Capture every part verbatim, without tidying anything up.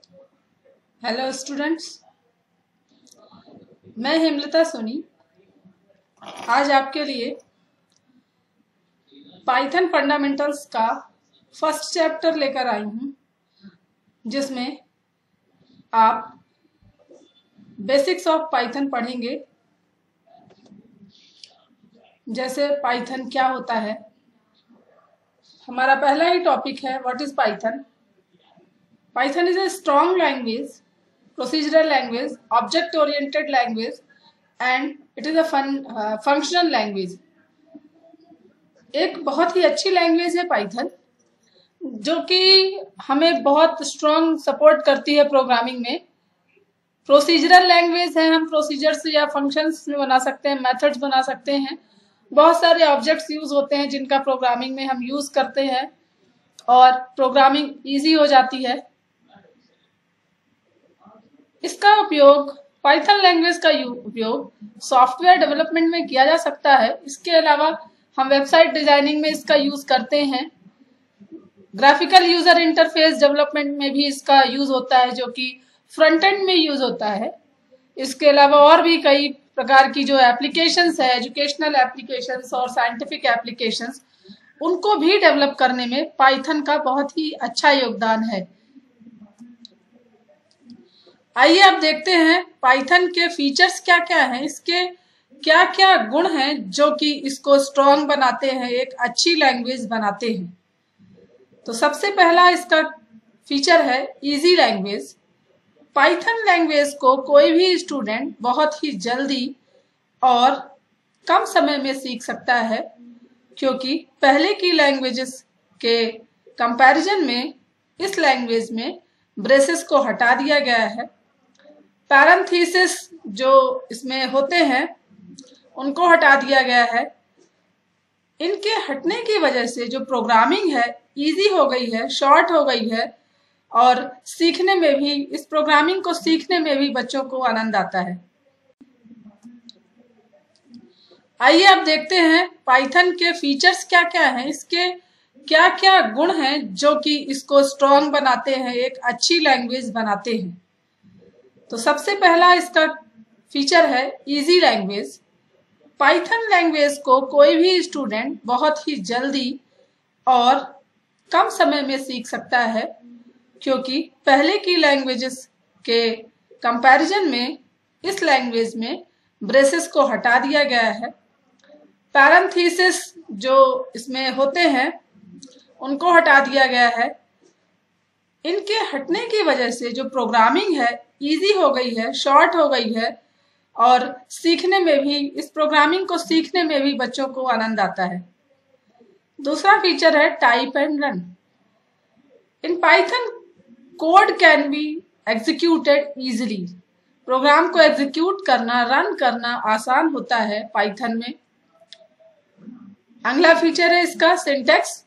Hello students, मैं हेमलता सोनी आज आपके लिए पाइथन फंडामेंटल्स का फर्स्ट चैप्टर लेकर आई हूँ, जिसमें आप बेसिक्स ऑफ पाइथन पढ़ेंगे। जैसे पाइथन क्या होता है। हमारा पहला ही टॉपिक है what is Python. Python is a strong language, procedural language, object oriented language and it is a fun uh, functional language। एक बहुत ही अच्छी लैंग्वेज है पाइथन, जो कि हमें बहुत स्ट्रॉन्ग सपोर्ट करती है प्रोग्रामिंग में। प्रोसीजरल लैंग्वेज है, हम प्रोसीजर्स या फंक्शंस में बना सकते हैं, मेथड्स बना सकते हैं। बहुत सारे ऑब्जेक्ट्स यूज होते हैं जिनका प्रोग्रामिंग में हम यूज करते हैं और प्रोग्रामिंग इजी हो जाती है। इसका उपयोग पाइथन लैंग्वेज का उपयोग सॉफ्टवेयर डेवलपमेंट में किया जा सकता है। इसके अलावा हम वेबसाइट डिजाइनिंग में इसका यूज करते हैं। ग्राफिकल यूजर इंटरफेस डेवलपमेंट में भी इसका यूज होता है, जो कि फ्रंट एंड में यूज होता है। इसके अलावा और भी कई प्रकार की जो एप्लीकेशंस है, एजुकेशनल एप्लीकेशंस और साइंटिफिक एप्लीकेशंस, उनको भी डेवलप करने में पाइथन का बहुत ही अच्छा योगदान है। आइए अब देखते हैं पाइथन के फीचर्स क्या क्या हैं, इसके क्या क्या गुण हैं जो कि इसको स्ट्रॉन्ग बनाते हैं, एक अच्छी लैंग्वेज बनाते हैं। तो सबसे पहला इसका फीचर है इजी लैंग्वेज। पाइथन लैंग्वेज को कोई भी स्टूडेंट बहुत ही जल्दी और कम समय में सीख सकता है, क्योंकि पहले की लैंग्वेजेस के कंपैरिजन में इस लैंग्वेज में ब्रेसेस को हटा दिया गया है। पैरेंथेसिस जो इसमें होते हैं उनको हटा दिया गया है। इनके हटने की वजह से जो प्रोग्रामिंग है इजी हो गई है, शॉर्ट हो गई है और सीखने में भी, इस प्रोग्रामिंग को सीखने में भी बच्चों को आनंद आता है। आइए अब देखते हैं पाइथन के फीचर्स क्या क्या हैं, इसके क्या क्या गुण हैं जो कि इसको स्ट्रॉन्ग बनाते हैं, एक अच्छी लैंग्वेज बनाते हैं। तो सबसे पहला इसका फीचर है इजी लैंग्वेज। पाइथन लैंग्वेज को कोई भी स्टूडेंट बहुत ही जल्दी और कम समय में सीख सकता है, क्योंकि पहले की लैंग्वेजेस के कंपैरिजन में इस लैंग्वेज में ब्रेसेस को हटा दिया गया है। पैरेंथेसिस जो इसमें होते हैं उनको हटा दिया गया है। इनके हटने की वजह से जो प्रोग्रामिंग है इजी हो गई है, शॉर्ट हो गई है और सीखने में भी, इस प्रोग्रामिंग को सीखने में भी बच्चों को आनंद आता है। दूसरा फीचर है type and run. In Python code can be executed easily. Program को एग्जीक्यूट करना, रन करना आसान होता है पाइथन में। अगला फीचर है इसका सिंटैक्स।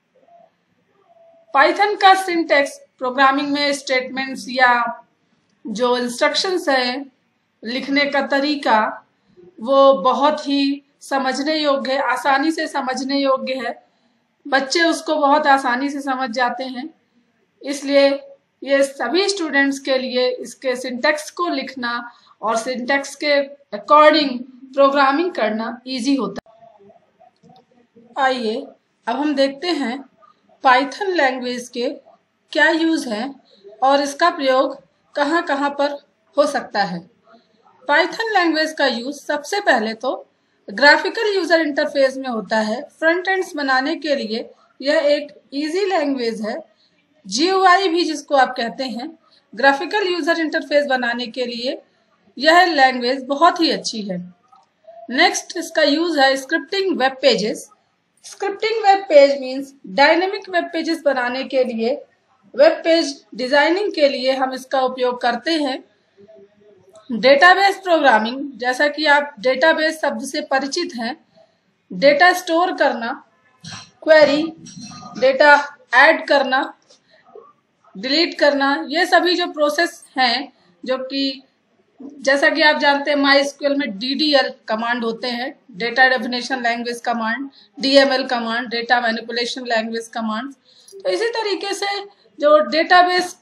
पाइथन का सिंटैक्स प्रोग्रामिंग में स्टेटमेंट्स या जो इंस्ट्रक्शंस है, लिखने का तरीका, वो बहुत ही समझने योग्य है, आसानी से समझने योग्य है। बच्चे उसको बहुत आसानी से समझ जाते हैं। इसलिए ये सभी स्टूडेंट्स के लिए इसके सिंटैक्स को लिखना और सिंटैक्स के अकॉर्डिंग प्रोग्रामिंग करना इजी होता है। आइए अब हम देखते हैं पाइथन लैंग्वेज के क्या यूज हैं और इसका प्रयोग कहाँ कहाँ पर हो सकता है। पाइथन लैंग्वेज का यूज सबसे पहले तो ग्राफिकल यूजर इंटरफेस में होता है। फ्रंट एंड्स बनाने के लिए यह एक इजी लैंग्वेज है। जीयूआई भी जिसको आप कहते हैं, ग्राफिकल यूजर इंटरफेस बनाने के लिए यह लैंग्वेज बहुत ही अच्छी है। नेक्स्ट इसका यूज है scripting web pages. Scripting web page means dynamic web pages बनाने के लिए, वेब पेज डिजाइनिंग के लिए हम इसका उपयोग करते हैं। डेटाबेस प्रोग्रामिंग, जैसा कि आप डेटाबेस शब्द से परिचित हैं, डेटा स्टोर करना, क्वेरी, डेटा ऐड करना, डिलीट करना, ये सभी जो प्रोसेस हैं, जो कि जैसा कि आप जानते हैं माईएसक्यूएल में डीडीएल कमांड होते हैं, data definition language command, DML command, data manipulation language command. तो इसी तरीके से जो डेटाबेस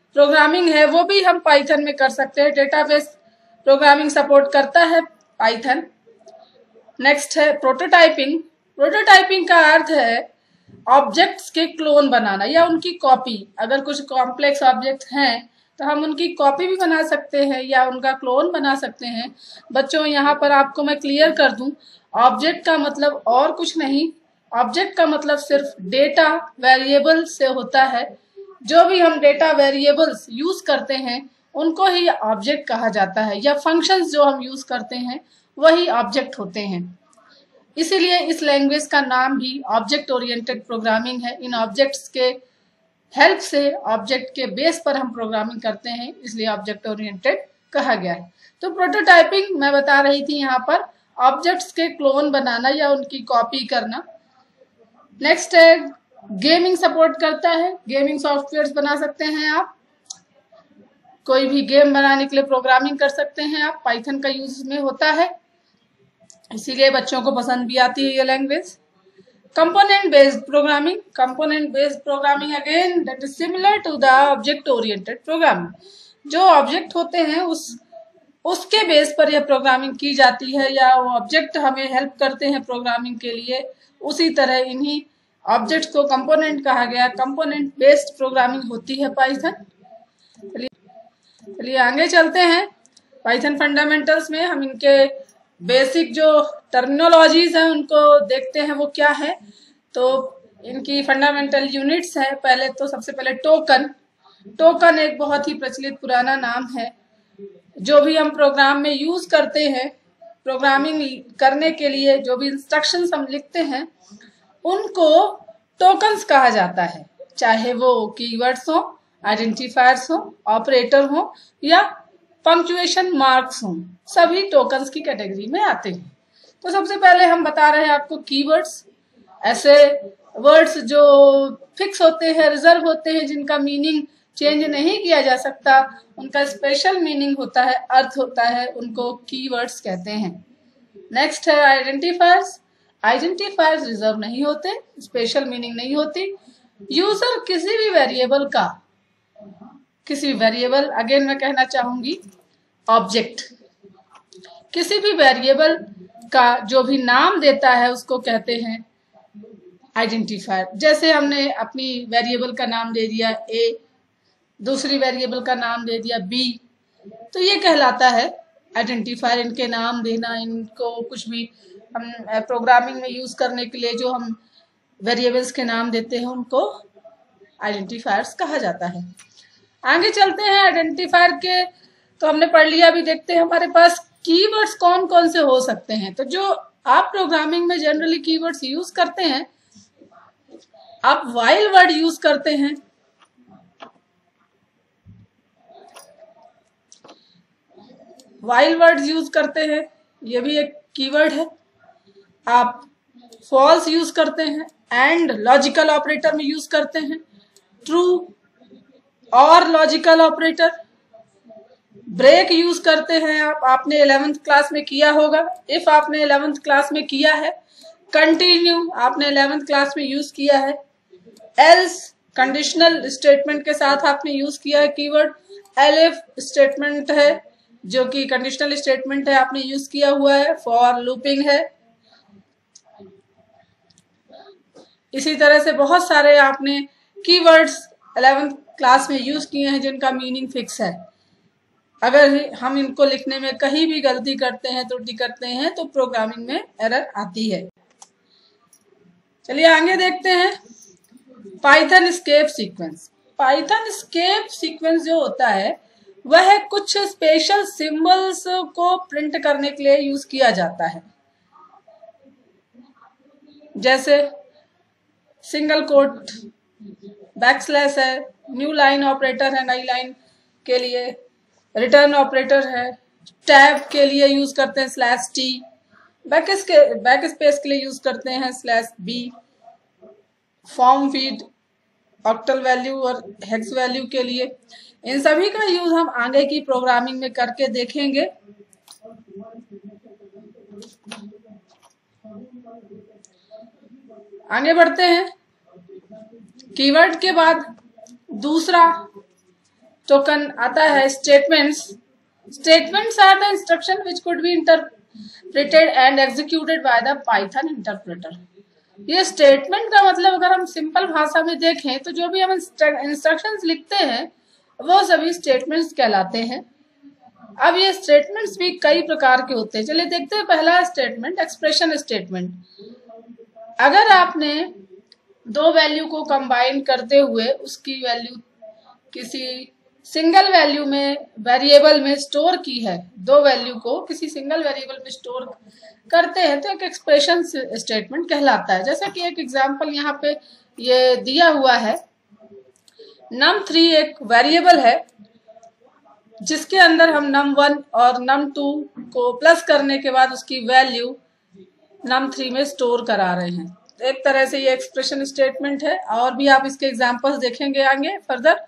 प्रोग्रामिंग है वो भी हम पाइथन में कर सकते हैं। डेटाबेस प्रोग्रामिंग सपोर्ट करता है पाइथन। नेक्स्ट है प्रोटोटाइपिंग। प्रोटोटाइपिंग का अर्थ है ऑब्जेक्ट्स के क्लोन बनाना या उनकी कॉपी। अगर कुछ कॉम्प्लेक्स ऑब्जेक्ट हैं तो हम उनकी कॉपी भी बना सकते हैं या उनका क्लोन बना सकते हैं। बच्चों यहाँ पर आपको मैं क्लियर कर दूं, ऑब्जेक्ट का मतलब और कुछ नहीं, ऑब्जेक्ट का मतलब सिर्फ डेटा वेरिएबल से होता है। जो भी हम डेटा वेरिएबल्स यूज करते हैं उनको ही ऑब्जेक्ट कहा जाता है, या फंक्शंस जो हम यूज करते हैं वही ऑब्जेक्ट होते हैं। इसीलिए इस लैंग्वेज का नाम भी ऑब्जेक्ट ओरिएंटेड प्रोग्रामिंग है। इन ऑब्जेक्ट्स के हेल्प से, ऑब्जेक्ट के बेस पर हम प्रोग्रामिंग करते हैं, इसलिए ऑब्जेक्ट ओरिएंटेड कहा गया है। तो प्रोटोटाइपिंग मैं बता रही थी यहाँ पर ऑब्जेक्ट्स के क्लोन बनाना या उनकी कॉपी करना। नेक्स्ट है गेमिंग सपोर्ट करता है। गेमिंग सॉफ्टवेयर बना सकते हैं आप, कोई भी गेम बनाने के लिए प्रोग्रामिंग कर सकते हैं आप। पाइथन का यूज में होता है, इसीलिए बच्चों को पसंद भी आती है ये language. Component based programming. Component based programming again that is similar to the object oriented programming. जो ऑब्जेक्ट होते हैं उस उसके बेस पर यह प्रोग्रामिंग की जाती है, या वो ऑब्जेक्ट हमें हेल्प करते हैं प्रोग्रामिंग के लिए। उसी तरह इन्हीं ऑब्जेक्ट्स को कंपोनेंट कहा गया। कंपोनेंट बेस्ड प्रोग्रामिंग होती है पाइथन। चलिए आगे चलते हैं। पाइथन फंडामेंटल्स में हम इनके बेसिक जो टर्मिनोलॉजीज हैं उनको देखते हैं वो क्या है। तो इनकी फंडामेंटल यूनिट्स है। पहले तो सबसे पहले टोकन। टोकन एक बहुत ही प्रचलित पुराना नाम है। जो भी हम प्रोग्राम में यूज करते हैं, प्रोग्रामिंग करने के लिए जो भी इंस्ट्रक्शंस हम लिखते हैं उनको टोकन्स कहा जाता है। चाहे वो कीवर्ड्स हो, आइडेंटिफायर्स हो, ऑपरेटर हो या पंक्चुएशन मार्क्स हो, सभी टोकन्स की कैटेगरी में आते हैं। तो सबसे पहले हम बता रहे हैं आपको कीवर्ड्स। ऐसे वर्ड्स जो फिक्स होते हैं, रिजर्व होते हैं, जिनका मीनिंग चेंज नहीं किया जा सकता, उनका स्पेशल मीनिंग होता है, अर्थ होता है, उनको कीवर्ड्स कहते हैं। नेक्स्ट है आइडेंटिफायर्स। आइडेंटिफायर्स रिजर्व नहीं होते, स्पेशल मीनिंग नहीं होती। यूजर किसी भी वेरिएबल का, किसी भी वेरिएबल, अगेन मैं कहना चाहूंगी ऑब्जेक्ट, किसी भी वेरिएबल का जो भी नाम देता है उसको कहते हैं आइडेंटिफायर। जैसे हमने अपनी वेरिएबल का नाम दे दिया ए, दूसरी वेरिएबल का नाम दे दिया बी, तो ये कहलाता है आइडेंटिफायर। इनके नाम देना, इनको कुछ भी हम प्रोग्रामिंग में यूज करने के लिए जो हम वेरिएबल्स के नाम देते हैं उनको आइडेंटिफायर्स कहा जाता है। आगे चलते हैं। आइडेंटिफायर के तो हमने पढ़ लिया, अभी देखते हैं हमारे पास कीवर्ड्स कौन कौन से हो सकते हैं। तो जो आप प्रोग्रामिंग में जनरली कीवर्ड्स यूज करते हैं, आप व्हाइल वर्ड यूज करते हैं, व्हाइल वर्ड यूज करते हैं, ये भी एक कीवर्ड है। आप फॉल्स यूज करते हैं, एंड लॉजिकल ऑपरेटर में यूज करते हैं, ट्रू और लॉजिकल ऑपरेटर। ब्रेक यूज करते हैं आप, आपने इलेवेंथ क्लास में किया होगा। इफ आपने इलेवेंथ क्लास में किया है। कंटिन्यू आपने इलेवेंथ क्लास में यूज किया है। एल्स कंडीशनल स्टेटमेंट के साथ आपने यूज किया है कीवर्ड। एलिफ स्टेटमेंट है जो कि कंडीशनल स्टेटमेंट है, आपने यूज किया हुआ है। फॉर लूपिंग है। इसी तरह से बहुत सारे आपने कीवर्ड्स इलेवेंथ क्लास में यूज किए हैं जिनका मीनिंग फिक्स है। अगर हम इनको लिखने में कहीं भी गलती करते हैं, त्रुटि करते हैं, तो प्रोग्रामिंग में एरर आती है। चलिए आगे देखते हैं। Python escape sequence. Python escape sequence जो होता है वह कुछ स्पेशल सिंबल्स को प्रिंट करने के लिए यूज किया जाता है। जैसे सिंगल कोट, बैकस्लैश है, न्यू लाइन ऑपरेटर है नई लाइन के लिए, रिटर्न ऑपरेटर है, टैब के लिए यूज करते हैं slash T, back back space के लिए यूज करते हैं slash B, form feed, octal value और हेक्स वैल्यू के लिए। इन सभी का यूज हम आगे की प्रोग्रामिंग में करके देखेंगे। आगे बढ़ते हैं। कीवर्ड के बाद दूसरा टोकन आता है statements. Statements are the instruction which could be interpreted and executed by the Python interpreter. ये स्टेटमेंट का मतलब अगर हम सिंपल भाषा में देखें तो जो भी हम इंस्ट्रक्शंस लिखते हैं वो सभी स्टेटमेंट्स कहलाते हैं। अब ये स्टेटमेंट्स भी कई प्रकार के होते हैं। चलिए देखते हैं पहला स्टेटमेंट, एक्सप्रेशन स्टेटमेंट। अगर आपने दो वैल्यू को कंबाइन करते हुए उसकी वैल्यू किसी सिंगल वैल्यू में वेरिएबल में स्टोर की है, दो वैल्यू को किसी सिंगल वेरिएबल में स्टोर करते हैं तो एक एक्सप्रेशन स्टेटमेंट कहलाता है। जैसे कि एक एग्जांपल यहाँ पे ये दिया हुआ है, नम थ्री एक वेरिएबल है जिसके अंदर हम नम वन और नम टू को प्लस करने के बाद उसकी वैल्यू नम थ्री में स्टोर करा रहे हैं। एक तरह से ये एक्सप्रेशन स्टेटमेंट है, और भी आप इसके एग्जांपल्स देखेंगे आगे फर्दर।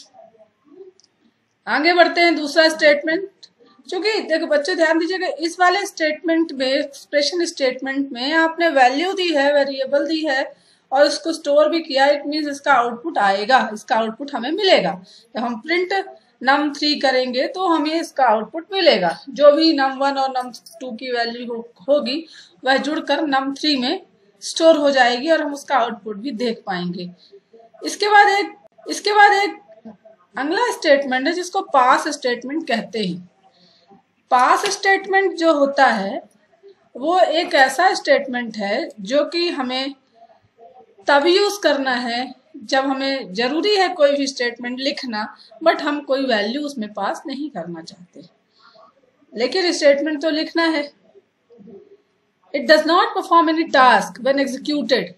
आगे बढ़ते हैं, दूसरा स्टेटमेंट। क्योंकि देखो बच्चे ध्यान दीजिएगा, इस वाले स्टेटमेंट में, एक्सप्रेशन स्टेटमेंट में आपने वैल्यू दी है, वेरिएबल दी है और उसको स्टोर भी किया। इट मीन्स इसका आउटपुट आएगा, इसका आउटपुट हमें मिलेगा। जब हम प्रिंट नम थ्री करेंगे तो हमें इसका आउटपुट मिलेगा। जो भी नम वन और नम टू की वैल्यू हो, होगी वह जुड़कर नम थ्री में स्टोर हो जाएगी और हम उसका आउटपुट भी देख पाएंगे। इसके बाद एक इसके बाद एक अगला स्टेटमेंट है जिसको पास स्टेटमेंट कहते हैं। पास स्टेटमेंट जो होता है वो एक ऐसा स्टेटमेंट है जो कि हमें तब यूज करना है जब हमें जरूरी है कोई भी स्टेटमेंट लिखना, बट हम कोई वैल्यू उसमें पास नहीं करना चाहते, लेकिन स्टेटमेंट तो लिखना है। It does not perform any task when executed.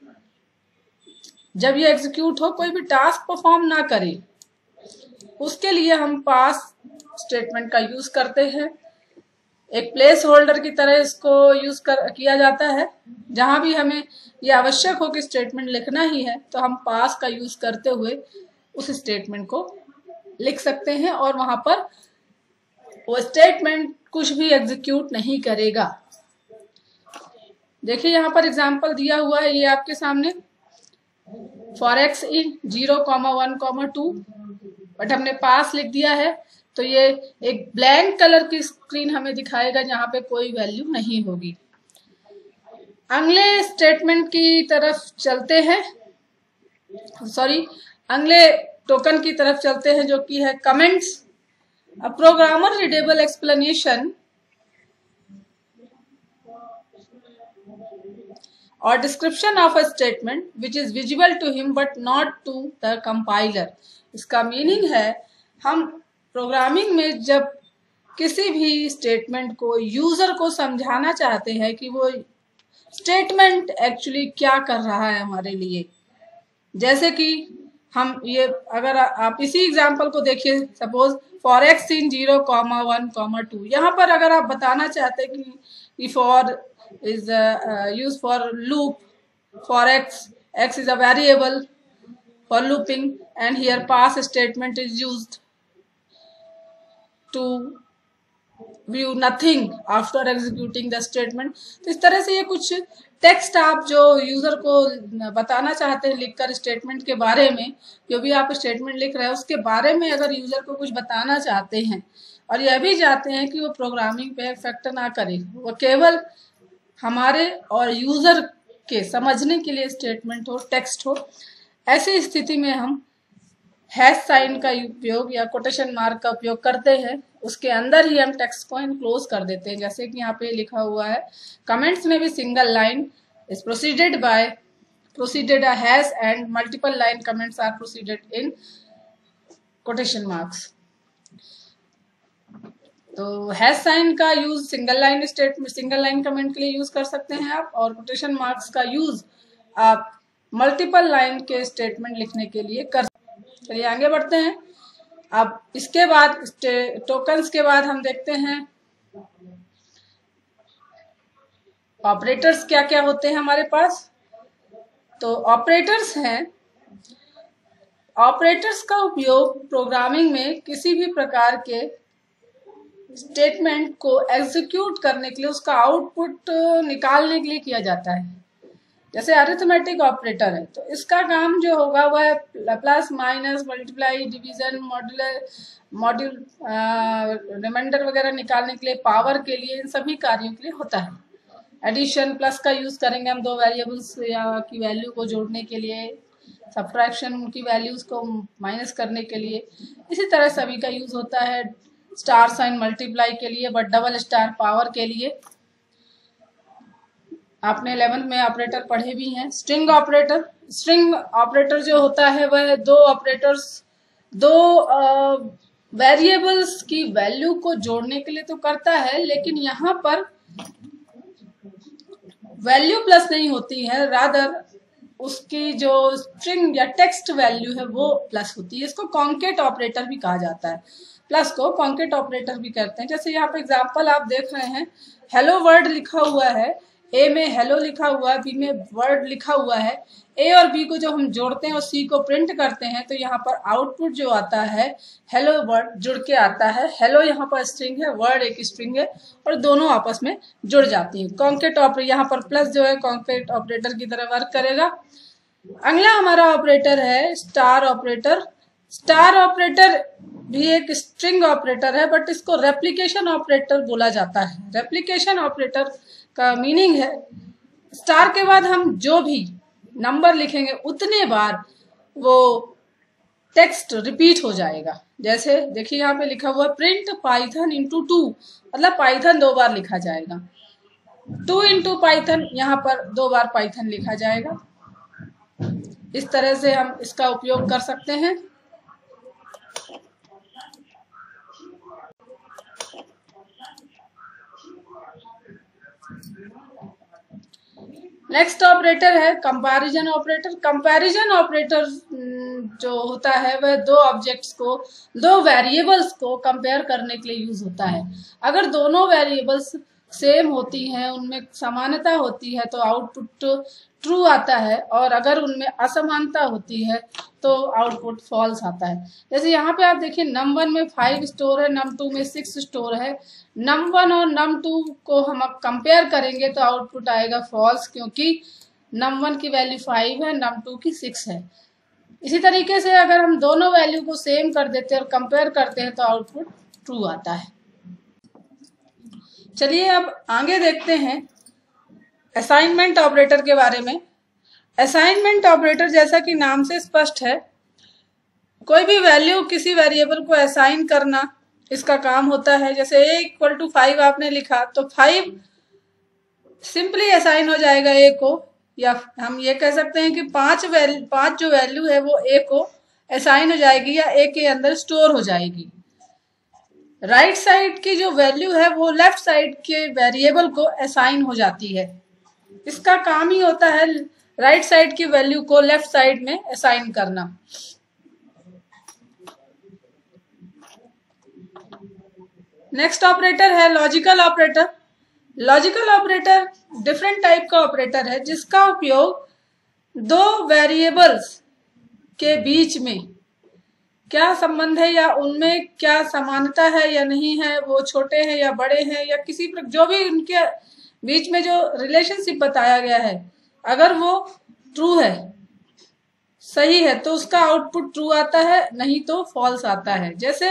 जब ये एग्जीक्यूट हो, कोई भी टास्क परफॉर्म ना करे, उसके लिए हम पास स्टेटमेंट का यूज करते हैं। एक प्लेस होल्डर की तरह इसको यूज कर किया जाता है। जहां भी हमें ये आवश्यक हो कि स्टेटमेंट लिखना ही है तो हम पास का यूज करते हुए उस स्टेटमेंट को लिख सकते हैं और वहां पर वो स्टेटमेंट कुछ भी एग्जीक्यूट नहीं करेगा। देखिए यहाँ पर एग्जांपल दिया हुआ है, ये आपके सामने, for x in zero comma one comma two, but हमने पास लिख दिया है तो ये एक ब्लैंक कलर की स्क्रीन हमें दिखाएगा जहां पे कोई वैल्यू नहीं होगी। अगले स्टेटमेंट की तरफ चलते हैं, सॉरी अगले टोकन की तरफ चलते हैं जो कि है comments. A programmer readable explanation or description of a statement which is visible to him but not to the compiler। इसका मीनिंग है, हम प्रोग्रामिंग में जब किसी भी स्टेटमेंट को यूजर को समझाना चाहते हैं कि वो स्टेटमेंट एक्चुअली क्या कर रहा है हमारे लिए। जैसे कि हम ये, अगर आप इसी एग्जांपल को देखिए, suppose for x in zero comma one comma two, यहाँ पर अगर आप बताना चाहते हैं कि for is uh, uh, used for loop, for x, x is a variable for looping, and here pass statement is used to view nothing after executing the statement। तो इस तरह से ये कुछ टेक्स्ट आप जो यूजर को बताना चाहते हैं लिखकर स्टेटमेंट के बारे में, जो भी आप स्टेटमेंट लिख रहे हैं उसके बारे में अगर यूजर को कुछ बताना चाहते हैं और यह भी चाहते हैं कि वो प्रोग्रामिंग पे इफेक्ट ना करे, वो केवल हमारे और यूजर के समझने के लिए स्टेटमेंट हो, टेक्स्ट हो, ऐसी स्थिति में हम हैश साइन का उपयोग या कोटेशन मार्क का उपयोग करते हैं। उसके अंदर ही हम टेक्स्ट को इनक्लोज कर देते हैं। जैसे कि यहाँ पे लिखा हुआ है, कमेंट्स में भी single line is proceeded by proceeded a hash and multiple line comments are proceeded in quotation marks. तो हैश साइन का use single line statement, single line comment के लिए यूज कर सकते हैं आप, और कोटेशन मार्क्स का यूज आप मल्टीपल लाइन के स्टेटमेंट लिखने के लिए कर सकते हैं। चलिए आगे बढ़ते हैं। अब इसके बाद टोकन्स के बाद हम देखते हैं ऑपरेटर्स क्या क्या होते हैं हमारे पास। तो ऑपरेटर्स हैं, ऑपरेटर्स का उपयोग प्रोग्रामिंग में किसी भी प्रकार के स्टेटमेंट को एग्जीक्यूट करने के लिए, उसका आउटपुट निकालने के लिए किया जाता है। जैसे अरिथमेटिक ऑपरेटर है तो इसका काम जो होगा वह है plus minus multiply division modular module remainder वगैरह निकालने के लिए, पावर के लिए, इन सभी कार्यों के लिए होता है। एडिशन प्लस का यूज करेंगे हम दो वेरिएबल्स या की वैल्यू को जोड़ने के लिए, सब्ट्रैक्शन उनकी वैल्यूज को माइनस करने के लिए, इसी तरह सभी का यूज होता है। स्टार साइन मल्टीप्लाई के लिए, बट डबल स्टार पावर के लिए। आपने इलेवेंथ में ऑपरेटर पढ़े भी हैं। स्ट्रिंग ऑपरेटर, स्ट्रिंग ऑपरेटर जो होता है वह दो ऑपरेटर्स दो वेरिएबल्स की वैल्यू को जोड़ने के लिए तो करता है, लेकिन यहाँ पर वैल्यू प्लस नहीं होती है, रादर उसकी जो स्ट्रिंग या टेक्स्ट वैल्यू है वो प्लस होती है। इसको कॉन्केट ऑपरेटर भी कहा जाता है, प्लस को कॉन्केट ऑपरेटर भी कहते हैं। जैसे यहाँ पे एग्जांपल आप देख रहे हैं, हेलो वर्ड लिखा हुआ है, ए में हेलो लिखा हुआ है, बी में वर्ड लिखा हुआ है। ए और बी को जब हम जोड़ते हैं और सी को प्रिंट करते हैं तो यहाँ पर आउटपुट जो आता है हेलो वर्ड जुड़ के आता है। हेलो यहाँ पर स्ट्रिंग है, वर्ड एक स्ट्रिंग है और दोनों आपस में जुड़ जाती हैं। कॉन्केट ऑपरेटर, यहाँ पर प्लस जो है कॉन्केट ऑपरेटर की तरह वर्क करेगा। अगला हमारा ऑपरेटर है स्टार ऑपरेटर। स्टार ऑपरेटर भी एक स्ट्रिंग ऑपरेटर है, बट इसको रेप्लिकेशन ऑपरेटर बोला जाता है। रेप्लिकेशन ऑपरेटर का मीनिंग है स्टार के बाद हम जो भी नंबर लिखेंगे उतने बार वो टेक्स्ट रिपीट हो जाएगा। जैसे देखिए यहाँ पे लिखा हुआ है प्रिंट पाइथन इंटू टू, मतलब पाइथन दो बार लिखा जाएगा। टू इंटू पाइथन, यहाँ पर दो बार पाइथन लिखा जाएगा। इस तरह से हम इसका उपयोग कर सकते हैं। नेक्स्ट ऑपरेटर है कंपैरिजन ऑपरेटर। कंपैरिजन ऑपरेटर जो होता है वह दो ऑब्जेक्ट्स को, दो वेरिएबल्स को कंपेयर करने के लिए यूज होता है। अगर दोनों वेरिएबल्स सेम होती हैं, उनमें समानता होती है तो आउटपुट ट्रू आता है, और अगर उनमें असमानता होती है तो आउटपुट फॉल्स आता है। जैसे यहाँ पे आप देखिए नम वन में फाइव स्टोर है, नम टू में सिक्स स्टोर है। नम वन और नम टू को हम अब कंपेयर करेंगे तो आउटपुट आएगा फॉल्स, क्योंकि नम वन की वैल्यू फाइव है, नम टू की सिक्स है। इसी तरीके से अगर हम दोनों वैल्यू को सेम कर देते हैं और कंपेयर करते हैं तो आउटपुट ट्रू आता है। चलिए अब आगे देखते हैं असाइनमेंट ऑपरेटर के बारे में। असाइनमेंट ऑपरेटर जैसा कि नाम से स्पष्ट है, कोई भी वैल्यू किसी वेरिएबल को असाइन करना इसका काम होता है। जैसे ए इक्वल टू फाइव आपने लिखा तो फाइव सिंपली असाइन हो जाएगा ए को, या हम ये कह सकते हैं कि पांच वैल्यू पांच जो वैल्यू है वो ए को असाइन हो जाएगी या ए के अंदर स्टोर हो जाएगी। राइट right साइड की जो वैल्यू है वो लेफ्ट साइड के वेरिएबल को असाइन हो जाती है। इसका काम ही होता है राइट साइड की वैल्यू को लेफ्ट साइड में असाइन करना। नेक्स्ट ऑपरेटर है logical operator. Logical operator different type का ऑपरेटर है जिसका उपयोग दो वेरिएबल्स के बीच में क्या संबंध है या उनमें क्या समानता है या नहीं है, वो छोटे हैं या बड़े हैं, या किसी पर जो भी उनके बीच में जो रिलेशनशिप बताया गया है, अगर वो ट्रू है, सही है, तो उसका आउटपुट ट्रू आता है, नहीं तो फॉल्स आता है। जैसे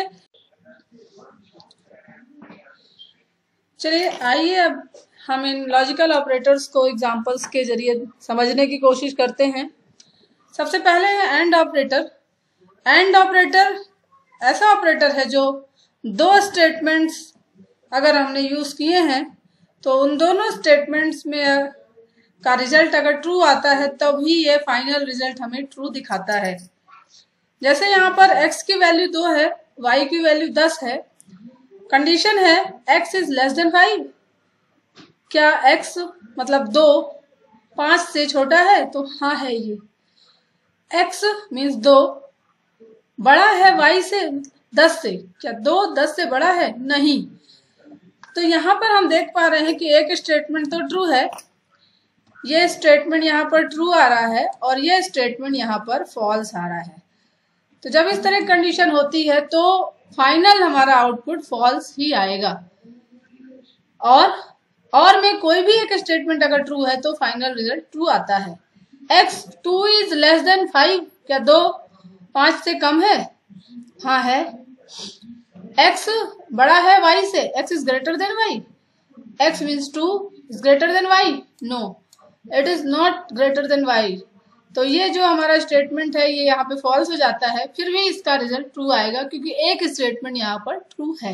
चलिए आइए अब हम इन लॉजिकल ऑपरेटर्स को एग्जांपल्स के जरिए समझने की कोशिश करते हैं। सबसे पहले है एंड ऑपरेटर। एंड ऑपरेटर ऐसा ऑपरेटर है जो दो स्टेटमेंट्स अगर हमने यूज किए हैं तो उन दोनों स्टेटमेंट्स में का रिजल्ट अगर ट्रू आता है तभी तो ये फाइनल रिजल्ट हमें ट्रू दिखाता है। जैसे यहाँ पर x की वैल्यू दो है, y की वैल्यू दस है। कंडीशन है x is less than five. क्या x मतलब दो पांच से छोटा है? तो हाँ है ये। x मीन्स दो बड़ा है y से, दस से। क्या दो दस से बड़ा है? नहीं। तो यहाँ पर हम देख पा रहे हैं कि एक स्टेटमेंट तो ट्रू है, ये स्टेटमेंट यहाँ पर ट्रू आ रहा है और ये स्टेटमेंट यहाँ पर फॉल्स आ रहा है। तो जब इस तरह कंडीशन होती है तो फाइनल हमारा आउटपुट फॉल्स ही आएगा। और और में कोई भी एक स्टेटमेंट अगर ट्रू है तो फाइनल रिजल्ट ट्रू आता है। X two is less than five, क्या दो पांच से कम है? हाँ है। एक्स बड़ा है वाई से, x is greater than Y, x means two is greater than Y, no it is not greater than Y. तो ये जो हमारा स्टेटमेंट है ये यहाँ पे फॉल्स हो जाता है, फिर भी इसका रिजल्ट ट्रू आएगा क्योंकि एक स्टेटमेंट यहाँ पर ट्रू है।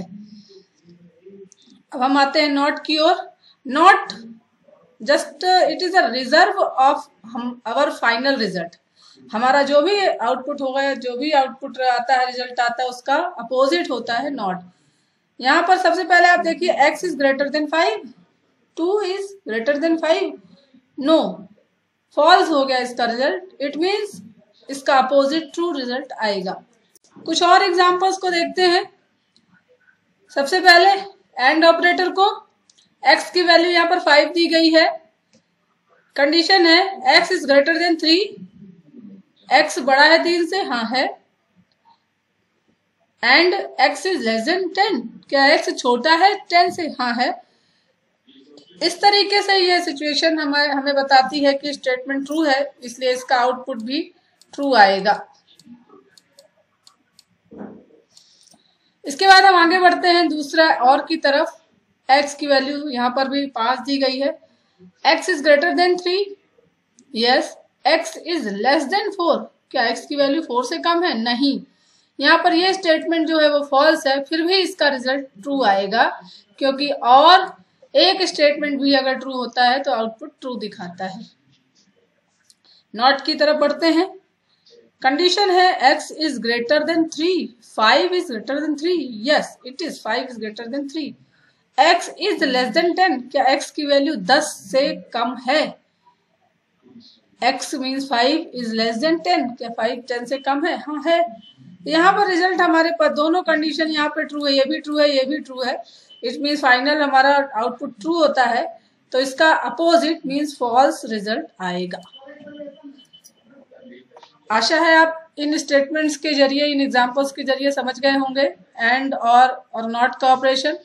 अब हम आते हैं नॉट की ओर। Not just it is a reserve of हम आवर फाइनल रिजल्ट। हमारा जो भी आउटपुट होगा, जो भी आउटपुट आता है, रिजल्ट आता है, उसका अपोजिट होता है नॉट। यहाँ पर सबसे पहले आप देखिए x is greater than five, two is greater than five, no false हो गया इसका रिजल्ट। इट मीन्स इसका अपोजिट ट्रू रिजल्ट आएगा। कुछ और एग्जांपल्स को देखते हैं। सबसे पहले एंड ऑपरेटर को, x की वैल्यू यहाँ पर फाइव दी गई है, कंडीशन है x is greater than three, x बड़ा है तीन से, हाँ है, and x is less than ten, क्या x छोटा है टेन से, हाँ है। इस तरीके से ये सिचुएशन हमें हमें बताती है कि स्टेटमेंट ट्रू है, इसलिए इसका आउटपुट भी ट्रू आएगा। इसके बाद हम आगे बढ़ते हैं दूसरा और की तरफ। x की वैल्यू यहाँ पर भी पांच दी गई है, x is greater than three, yes, x is less than four, क्या x की वैल्यू फोर से कम है? नहीं। यहाँ पर ये स्टेटमेंट जो है वो फॉल्स है, फिर भी इसका रिजल्ट ट्रू आएगा क्योंकि और एक स्टेटमेंट भी अगर ट्रू होता है तो आउटपुट ट्रू दिखाता है। नॉट की तरफ बढ़ते हैं। कंडीशन है x is greater than three, five is greater than three, yes it is, five is greater than three. x is less than ten, क्या x की वैल्यू दस से कम है? x means five is less than ten, क्या five ten से कम है? हाँ है। यहाँ पर रिजल्ट हमारे पास दोनों कंडीशन यहाँ पे ट्रू है, ये भी ट्रू है, ये भी ट्रू है। इट मीन्स फाइनल हमारा आउटपुट ट्रू होता है, तो इसका अपोजिट मीन्स फॉल्स रिजल्ट आएगा। आशा है आप इन स्टेटमेंट्स के जरिए, इन एग्जांपल्स के जरिए समझ गए होंगे एंड और और नॉट का ऑपरेशन।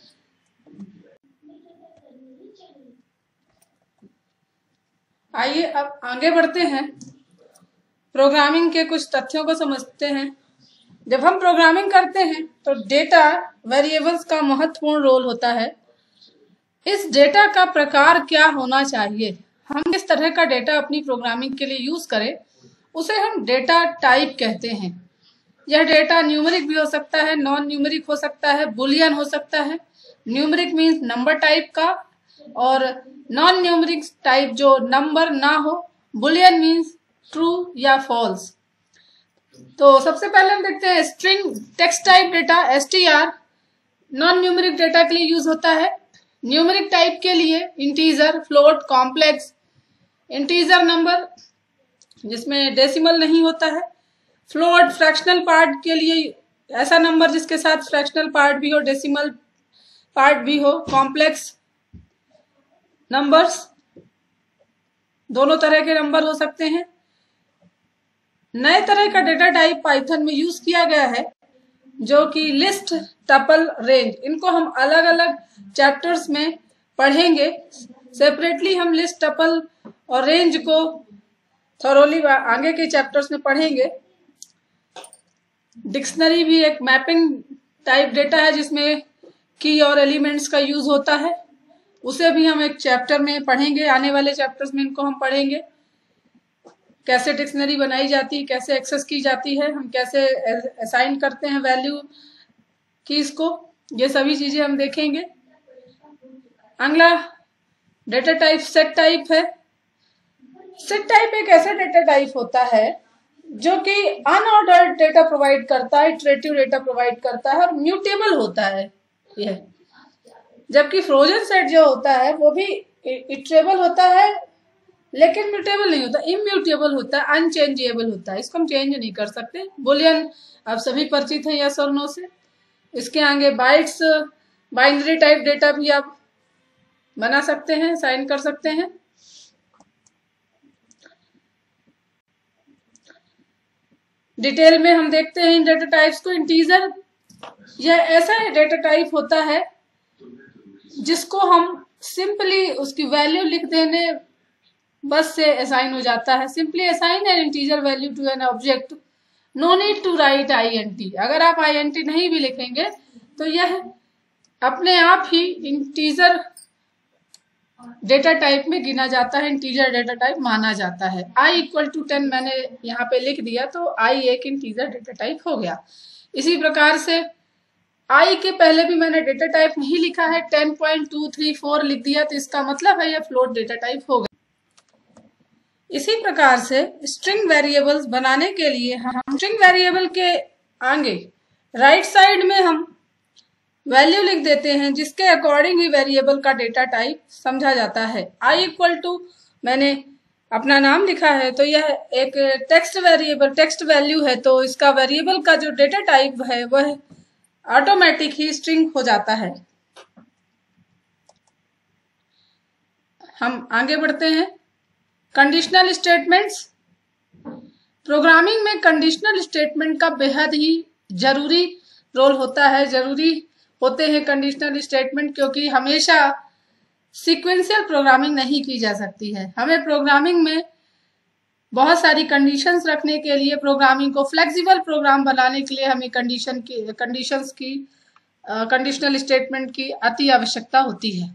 आइए अब आगे बढ़ते हैं, प्रोग्रामिंग के कुछ तथ्यों को समझते हैं। जब हम प्रोग्रामिंग करते हैं तो डेटा वेरिएबल्स का महत्वपूर्ण रोल होता है। इस डेटा का प्रकार क्या होना चाहिए, हम किस तरह का डेटा अपनी प्रोग्रामिंग के लिए यूज करें, उसे हम डेटा टाइप कहते हैं। यह डेटा न्यूमेरिक भी हो सकता है, नॉन न्यूमेरिक हो सकता है, बुलियन हो सकता है। न्यूमेरिक मीन्स नंबर टाइप का, और नॉन न्यूमेरिक टाइप जो नंबर ना हो, बुलियन मीन्स ट्रू या फॉल्स। तो सबसे पहले हम देखते हैं string text type data, S T R, non numeric data के लिए यूज होता है। न्यूमेरिक टाइप के लिए integer, float, complex, integer number जिसमें डेसिमल नहीं होता है, फ्लोट, फ्रैक्शनल पार्ट के लिए ऐसा नंबर जिसके साथ फ्रैक्शनल पार्ट भी हो, डेसिमल पार्ट भी हो, कॉम्प्लेक्स नंबर्स, दोनों तरह के नंबर हो सकते हैं। नए तरह का डेटा टाइप पाइथन में यूज किया गया है जो कि लिस्ट, टपल, रेंज। इनको हम अलग अलग चैप्टर्स में पढ़ेंगे। सेपरेटली हम लिस्ट, टपल और रेंज को थोरोली आगे के चैप्टर्स में पढ़ेंगे। डिक्शनरी भी एक मैपिंग टाइप डेटा है जिसमें की और एलिमेंट्स का यूज होता है, उसे भी हम एक चैप्टर में पढ़ेंगे। आने वाले चैप्टर्स में इनको हम पढ़ेंगे, कैसे डिक्शनरी बनाई जाती है, कैसे एक्सेस की जाती है, हम कैसे असाइन करते हैं वैल्यू कीज को, ये सभी चीजें हम देखेंगे। अगला डेटा टाइप सेट टाइप है। सेट टाइप एक ऐसा डेटा टाइप होता है जो कि अनऑर्डर्ड डेटा प्रोवाइड करता है, इटरेटिव डेटा प्रोवाइड करता है और म्यूटेबल होता है यह। जबकि फ्रोजन सेट जो होता है वो भी इटरेबल होता है लेकिन म्यूटेबल नहीं होता, इम्यूटेबल होता है, अनचेंजेबल होता है, इसको हम चेंज नहीं कर सकते। बुलियन आप सभी परिचित हैं यस और नो से। इसके आगे बाइट्स, बाइनरी टाइप डेटा भी आप बना सकते हैं, साइन कर सकते हैं। डिटेल में हम देखते हैं इन डेटा टाइप्स को। इंटीजर यह ऐसा डेटा टाइप होता है जिसको हम सिंपली उसकी वैल्यू लिख देने बस से असाइन हो जाता है। Simply assign an integer value to an object, no need to write I N T. अगर आप आई एन टी नहीं भी लिखेंगे तो यह अपने आप ही इंटीजर डेटा टाइप में गिना जाता है, इंटीजर डेटा टाइप माना जाता है। i इक्वल टू टेन मैंने यहाँ पे लिख दिया तो i एक इंटीजर डेटा टाइप हो गया। इसी प्रकार से i के पहले भी मैंने डेटा टाइप नहीं लिखा है, ten point two three four लिख दिया तो इसका मतलब है यह फ्लोट डेटा टाइप होगा। इसी प्रकार से स्ट्रिंग वेरिएबल्स बनाने के लिए हम स्ट्रिंग वेरिएबल के आगे राइट साइड में हम वैल्यू लिख देते हैं जिसके अकॉर्डिंग ही वेरिएबल का डेटा टाइप समझा जाता है। i इक्वल टू मैंने अपना नाम लिखा है तो यह एक टेक्स्ट वेरिएबल टेक्स्ट वैल्यू है, तो इसका वेरिएबल का जो डेटा टाइप है वह ऑटोमेटिक ही स्ट्रिंग हो जाता है। हम आगे बढ़ते हैं। Conditional statements. प्रोग्रामिंग में कंडीशनल स्टेटमेंट का बेहद ही जरूरी रोल होता है, जरूरी होते हैं कंडीशनल स्टेटमेंट, क्योंकि हमेशा सीक्वेंशियल प्रोग्रामिंग नहीं की जा सकती है। हमें प्रोग्रामिंग में बहुत सारी कंडीशंस रखने के लिए, प्रोग्रामिंग को फ्लेक्सिबल प्रोग्राम बनाने के लिए हमें कंडीशन की कंडीशंस की कंडीशनल स्टेटमेंट की अति आवश्यकता होती है।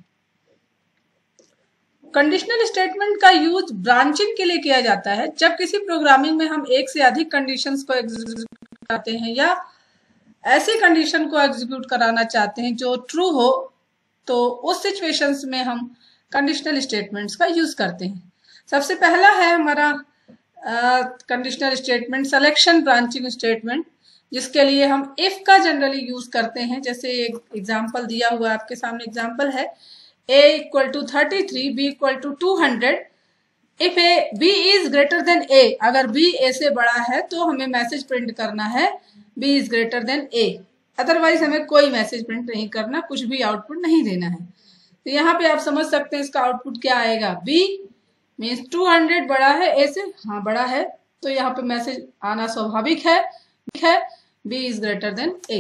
कंडीशनल स्टेटमेंट का यूज ब्रांचिंग के लिए किया जाता है। जब किसी प्रोग्रामिंग में हम एक से अधिक कंडीशंस को एग्जीक्यूट करते हैं या ऐसी कंडीशन को एग्जीक्यूट कराना चाहते हैं जो ट्रू हो, तो उस सिचुएशंस में हम कंडीशनल स्टेटमेंट्स का यूज करते हैं। सबसे पहला है हमारा conditional statement selection branching statement, जिसके लिए हम इफ का जनरली यूज करते हैं। जैसे एक एग्जांपल दिया हुआ है आपके सामने, एग्जांपल है a equal to thirty three, b equal to two hundred. If a b is greater than a, अगर b a से बड़ा है तो हमें मैसेज प्रिंट करना है b is greater than a, otherwise हमें कोई मैसेज प्रिंट नहीं करना, कुछ भी आउटपुट नहीं देना है। तो यहाँ पे आप समझ सकते हैं इसका आउटपुट क्या आएगा, b मीन्स टू हंड्रेड बड़ा है a से, हाँ बड़ा है, तो यहाँ पे मैसेज आना स्वाभाविक है, है b is greater than a।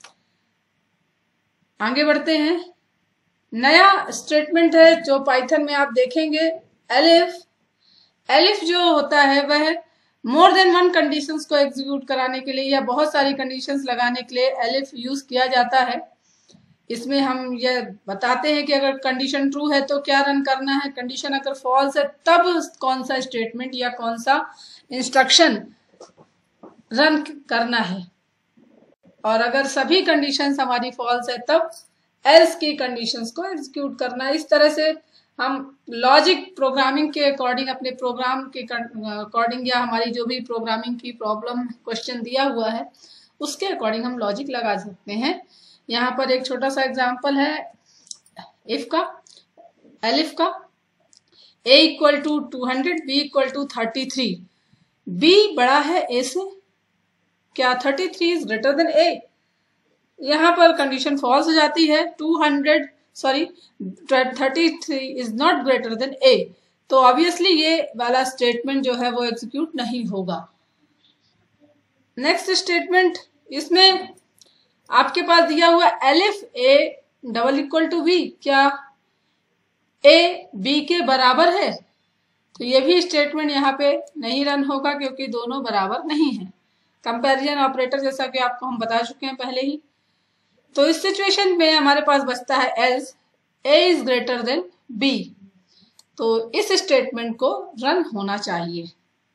आगे बढ़ते हैं। नया स्टेटमेंट है जो पाइथन में आप देखेंगे, एलिफ। एलिफ जो होता है वह मोर देन वन कंडीशंस को एग्जीक्यूट कराने के लिए या बहुत सारी कंडीशंस लगाने के लिए एलिफ यूज किया जाता है। इसमें हम यह बताते हैं कि अगर कंडीशन ट्रू है तो क्या रन करना है, कंडीशन अगर फॉल्स है तब कौन सा स्टेटमेंट या कौन सा इंस्ट्रक्शन रन करना है, और अगर सभी कंडीशंस हमारी फॉल्स है तब एल्स की कंडीशंस को एग्जीक्यूट करना है। इस तरह से हम लॉजिक प्रोग्रामिंग के अकॉर्डिंग, अपने प्रोग्राम के अकॉर्डिंग या हमारी जो भी प्रोग्रामिंग की प्रॉब्लम क्वेश्चन दिया हुआ है उसके अकॉर्डिंग हम लॉजिक लगा सकते हैं। यहाँ पर एक छोटा सा एग्जांपल है इफ का, एलिफ का। a equal to two hundred, b equal to thirty three. b बड़ा है a से, क्या thirty three is greater than a? यहाँ पर कंडीशन फॉल्स हो जाती है, two hundred sorry thirty three is not greater than a, तो ऑब्वियसली ये वाला स्टेटमेंट जो है वो एग्जीक्यूट नहीं होगा। नेक्स्ट स्टेटमेंट, इसमें आपके पास दिया हुआ elif a double equal to b, क्या a b के बराबर है? तो ये भी स्टेटमेंट यहाँ पे नहीं रन होगा क्योंकि दोनों बराबर नहीं है। कंपैरिजन ऑपरेटर जैसा कि आपको हम बता चुके हैं पहले ही। तो इस सिचुएशन में हमारे पास बचता है else a is greater than b, तो इस स्टेटमेंट को रन होना चाहिए।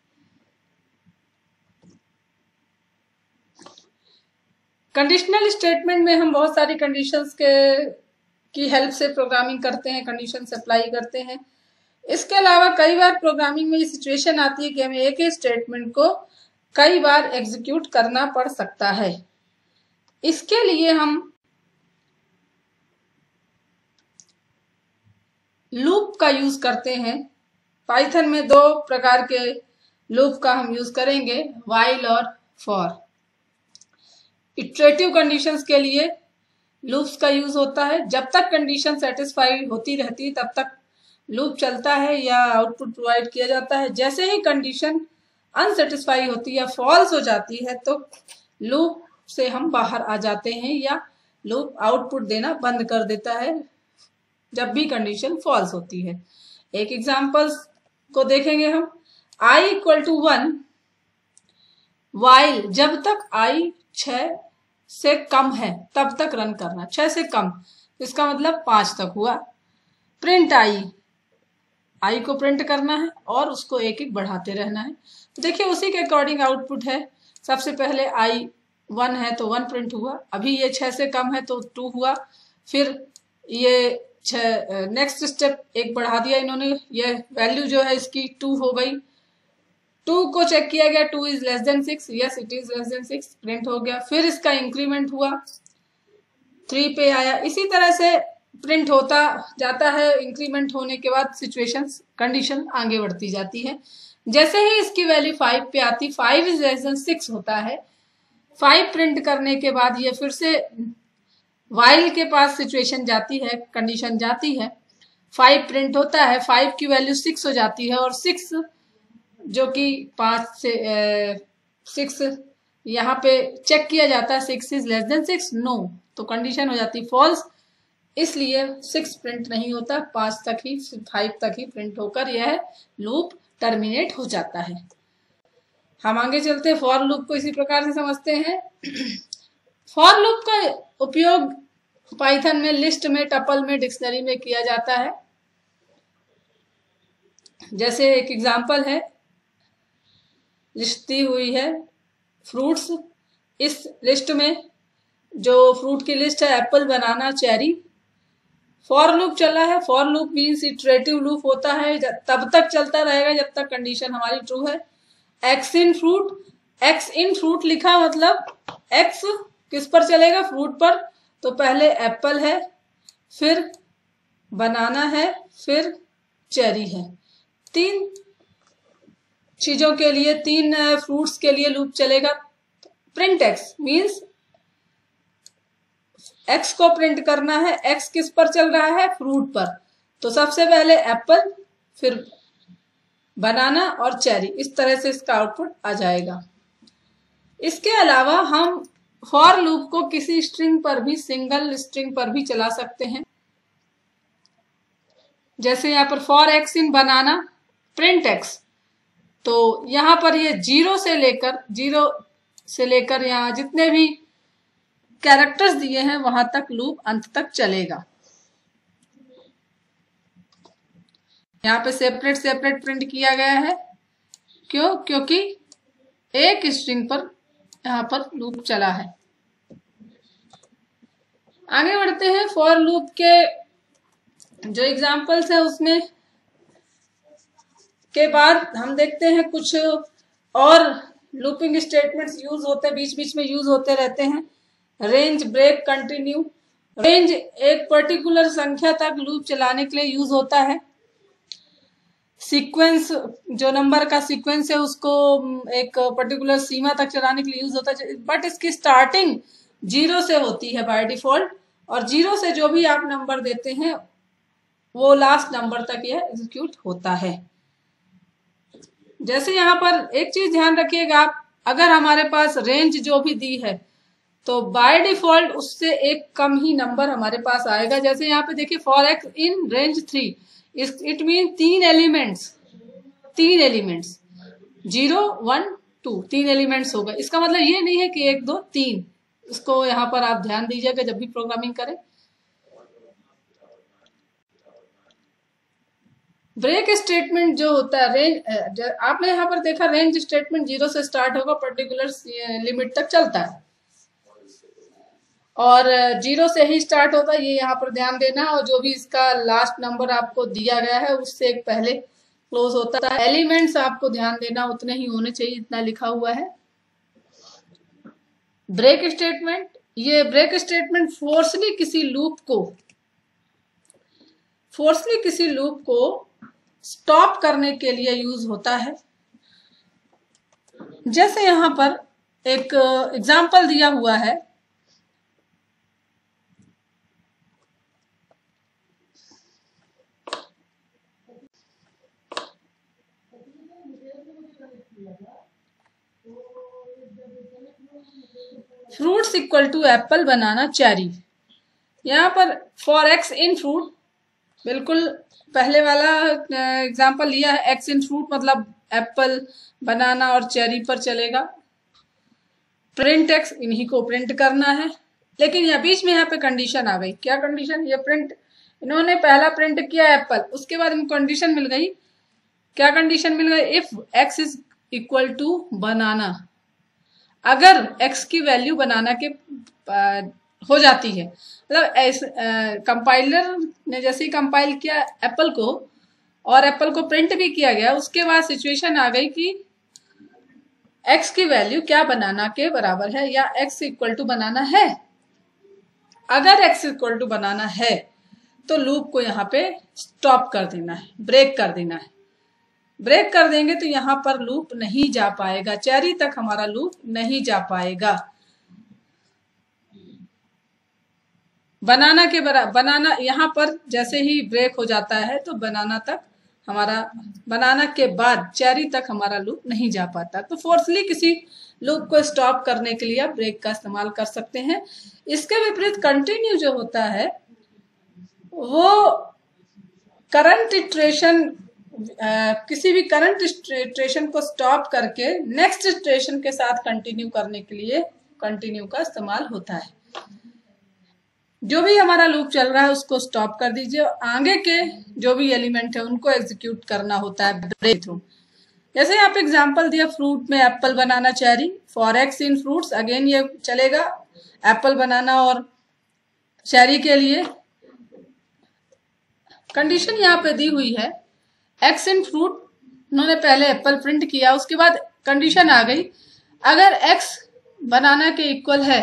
कंडीशनल स्टेटमेंट में हम बहुत सारी कंडीशंस के की हेल्प से प्रोग्रामिंग करते हैं, कंडीशंस अप्लाई करते हैं। इसके अलावा कई बार प्रोग्रामिंग में ये सिचुएशन आती है कि हमें एक ही स्टेटमेंट को कई बार एग्जीक्यूट करना पड़ सकता है। इसके लिए हम लूप का यूज करते हैं। पाइथन में दो प्रकार के लूप का हम यूज करेंगे, व्हाइल और फॉर। इटरेटिव कंडीशंस के लिए लूप्स का यूज होता है। जब तक कंडीशन सेटिस्फाई होती रहती तब तक लूप चलता है या आउटपुट प्रोवाइड किया जाता है। जैसे ही कंडीशन अनसेटिस्फाई होती है या फॉल्स हो जाती है तो लूप से हम बाहर आ जाते हैं या लूप आउटपुट देना बंद कर देता है। जब भी कंडीशन फॉल्स होती है। एक एग्जांपल्स को देखेंगे हम। i equal to one while, जब तक i छह से कम है तब तक रन करना, छह से कम इसका मतलब पांच तक हुआ। प्रिंट i, i को प्रिंट करना है और उसको एक एक बढ़ाते रहना है। तो देखिए उसी के अकॉर्डिंग आउटपुट है। सबसे पहले i वन है तो वन प्रिंट हुआ, अभी ये छह से कम है तो टू हुआ, फिर ये छह नेक्स्ट स्टेप एक बढ़ा दिया इन्होंने, ये वैल्यू जो है इसकी टू हो गई। टू को चेक किया गया, two is less than six, yes it is less than six, print हो गया। फिर इसका इंक्रीमेंट हुआ, थ्री पे आया। इसी तरह से प्रिंट होता जाता है। इंक्रीमेंट होने के बाद सिचुएशन कंडीशन आगे बढ़ती जाती है। जैसे ही इसकी वैल्यू फाइव पे आती, five is less than six होता है। फाइव प्रिंट करने के बाद ये फिर से वाइल के पास सिचुएशन जाती है, कंडीशन जाती है, फाइव प्रिंट होता है, फाइव की वैल्यू सिक्स हो जाती है और सिक्स जो कि पांच से सिक्स यहाँ पे चेक किया जाता है, six is less than six, no, तो कंडीशन हो जाती फॉल्स, इसलिए सिक्स प्रिंट नहीं होता, पांच तक ही, फाइव तक ही प्रिंट होकर यह लूप टर्मिनेट हो जाता है। हम आगे चलते हैं, फॉर लूप को इसी प्रकार से समझते हैं। फॉर लूप का उपयोग पाइथन में लिस्ट में, टपल में, डिक्शनरी में किया जाता है। जैसे एक एग्जांपल है, लिस्ट दी हुई है फ्रूट्स, इस लिस्ट में जो फ्रूट की लिस्ट है apple, banana, cherry. For loop चला है। For loop means iterative loop होता है, तब तक चलता रहेगा जब तक कंडीशन हमारी ट्रू है। X in fruit, x in fruit लिखा मतलब एक्स किस पर चलेगा, फ्रूट पर, तो पहले एप्पल है, फिर बनाना है, फिर चेरी है। तीन चीजों के लिए, तीन फ्रूट्स के लिए लूप चलेगा। प्रिंट एक्स मीन्स एक्स को प्रिंट करना है, एक्स किस पर चल रहा है, फ्रूट पर, तो सबसे पहले एप्पल, फिर बनाना और चेरी, इस तरह से इसका आउटपुट आ जाएगा। इसके अलावा हम फॉर लूप को किसी स्ट्रिंग पर भी, सिंगल स्ट्रिंग पर भी चला सकते हैं। जैसे यहाँ पर for x in banana, print x, तो यहाँ पर ये जीरो से लेकर जीरो से लेकर यहाँ जितने भी कैरेक्टर्स दिए हैं वहां तक लूप अंत तक चलेगा। यहाँ पे सेपरेट सेपरेट प्रिंट किया गया है, क्यों? क्योंकि एक स्ट्रिंग पर यहाँ पर लूप चला है। आगे बढ़ते हैं। फॉर लूप के जो एग्जांपल्स है उसमें के बाद हम देखते हैं कुछ और लूपिंग स्टेटमेंट्स यूज होते, बीच बीच में यूज होते रहते हैं। Range, break, continue. रेंज एक पर्टिकुलर संख्या तक लूप चलाने के लिए यूज होता है। सीक्वेंस, जो नंबर का सीक्वेंस है उसको एक पर्टिकुलर सीमा तक चलाने के लिए यूज होता है, बट इसकी स्टार्टिंग जीरो से होती है बाय डिफॉल्ट, और जीरो से जो भी आप नंबर देते हैं वो लास्ट नंबर तक यह एग्जीक्यूट होता है। जैसे यहाँ पर एक चीज ध्यान रखिएगा आप, अगर हमारे पास रेंज जो भी दी है तो बाय डिफॉल्ट उससे एक कम ही नंबर हमारे पास आएगा। जैसे यहाँ पे देखिए for x in range three, it mean तीन एलिमेंट्स, तीन एलिमेंट्स जीरो वन टू, तीन एलिमेंट्स होगा। इसका मतलब ये नहीं है कि एक दो तीन, इसको यहाँ पर आप ध्यान दीजिएगा जब भी प्रोग्रामिंग करें। ब्रेक स्टेटमेंट जो होता है, रेंज, आपने यहाँ पर देखा रेंज स्टेटमेंट जीरो से स्टार्ट होगा, पर्टिकुलर लिमिट तक चलता है, और जीरो से ही स्टार्ट होता है, ये यहाँ पर ध्यान देना। और जो भी इसका लास्ट नंबर आपको दिया गया है उससे एक पहले क्लोज होता है। एलिमेंट्स आपको ध्यान देना उतने ही होने चाहिए जितना लिखा हुआ है। ब्रेक स्टेटमेंट, ये ब्रेक स्टेटमेंट फोर्सली किसी लूप को फोर्सली किसी लूप को स्टॉप करने के लिए यूज होता है। जैसे यहाँ पर एक एग्जाम्पल दिया हुआ है, fruits equal to apple, banana, cherry. यहाँ पर फॉर एक्स इन फ्रूट, बिल्कुल पहले वाला एग्जांपल लिया है, एक्स इन फ्रूट मतलब एप्पल, बनाना और चेरी पर चलेगा। प्रिंट एक्स, इन्हीं को प्रिंट करना है। लेकिन यहाँ बीच में यहाँ पे कंडीशन आ गई। क्या कंडीशन? ये प्रिंट, इन्होंने पहला प्रिंट किया एप्पल, उसके बाद इनको कंडीशन मिल गई। क्या कंडीशन मिल गई? If x is equal to banana, अगर एक्स की वैल्यू बनाना के आ, हो जाती है, मतलब कंपाइलर ने जैसे ही कंपाइल किया एप्पल को और एप्पल को प्रिंट भी किया गया, उसके बाद सिचुएशन आ गई कि एक्स की वैल्यू क्या बनाना के बराबर है या एक्स इक्वल टू बनाना है। अगर एक्स इक्वल टू बनाना है तो लूप को यहाँ पे स्टॉप कर देना है, ब्रेक कर देना है। ब्रेक कर देंगे तो यहाँ पर लूप नहीं जा पाएगा, चेरी तक हमारा लूप नहीं जा पाएगा। बनाना के बराबर, बनाना यहाँ पर जैसे ही ब्रेक हो जाता है तो बनाना तक हमारा, बनाना के बाद चेरी तक हमारा लूप नहीं जा पाता। तो फोर्सली किसी लूप को स्टॉप करने के लिए आप ब्रेक का इस्तेमाल कर सकते हैं। इसके विपरीत कंटिन्यू जो होता है वो करंट इटरेशन, किसी भी करंट इटरेशन को स्टॉप करके नेक्स्ट इटरेशन के साथ कंटिन्यू करने के लिए कंटिन्यू का इस्तेमाल होता है। जो भी हमारा लूप चल रहा है उसको स्टॉप कर दीजिए, आगे के जो भी एलिमेंट है उनको एग्जीक्यूट करना होता है ब्रेक थ्रू। जैसे यहाँ पे एग्जांपल दिया, फ्रूट में apple, banana, cherry. For x in fruits, again ये चलेगा एप्पल, बनाना और चेरी के लिए। कंडीशन यहाँ पे दी हुई है एक्स इन फ्रूट, उन्होंने पहले एप्पल प्रिंट किया, उसके बाद कंडीशन आ गई अगर एक्स बनाना के इक्वल है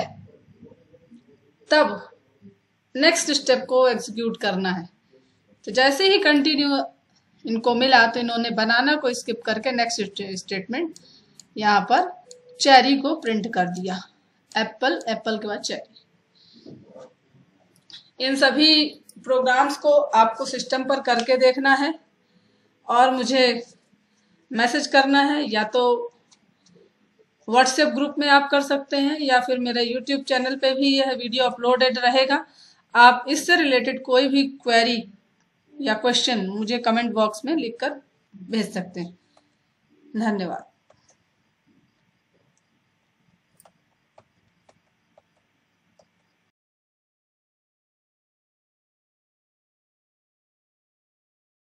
तब नेक्स्ट स्टेप को एग्जीक्यूट करना है। तो जैसे ही कंटिन्यू इनको मिला तो इन्होंने बनाना को स्किप करके नेक्स्ट स्टेटमेंट यहाँ पर चेरी को प्रिंट कर दिया। एप्पल, एप्पल के बाद चेरी। इन सभी प्रोग्राम्स को आपको सिस्टम पर करके देखना है और मुझे मैसेज करना है, या तो व्हाट्सएप ग्रुप में आप कर सकते हैं या फिर मेरे यूट्यूब चैनल पे भी यह वीडियो अपलोडेड रहेगा। आप इससे रिलेटेड कोई भी क्वेरी या क्वेश्चन मुझे कमेंट बॉक्स में लिखकर भेज सकते हैं। धन्यवाद।